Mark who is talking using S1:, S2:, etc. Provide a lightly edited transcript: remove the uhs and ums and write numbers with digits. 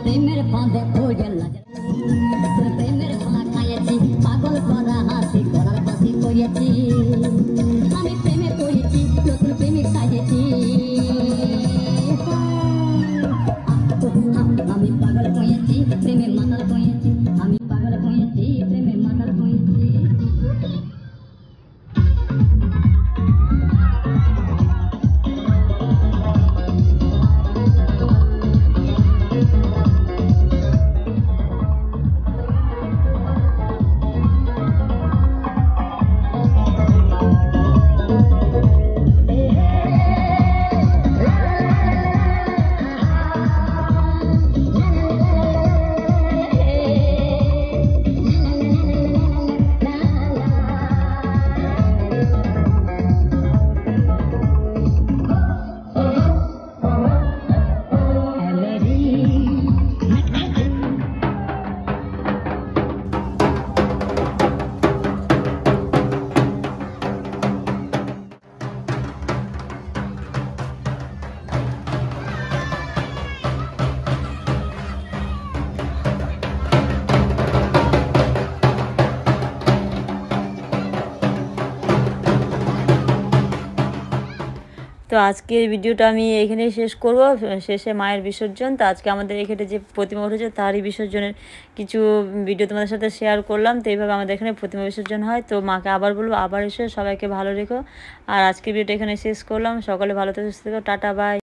S1: প্রেমের ফাঁদে পড়ে লাগে তোর প্রেমের খানা খাইয়েছি পাগল করা হাসি করার ফাঁসি করিয়েছি আমি প্রেমে পড়েছি নতুন প্রেমিক সাজেছি আমি পাগল হয়েছি প্রেমে মাতাল হয়েছি আমি পাগল হয়েছি প্রেমে মাতাল হয়েছি।
S2: তো আজকের ভিডিওটা আমি এখানেই শেষ করব। শেষে মায়ের বিসর্জন। তো আজকে আমাদের এখানে যে প্রতিমা উঠেছে তারই বিসর্জনের কিছু ভিডিও তোমাদের সাথে শেয়ার করলাম। তো এইভাবে আমাদের এখানে প্রতিমা বিসর্জন হয়। তো মাকে আবার বলবো আবার এসে সবাইকে ভালো রেখো। আর আজকের ভিডিওটা এখানে শেষ করলাম। সকলে ভালো থেকে সুস্থ থেকো। Tata by.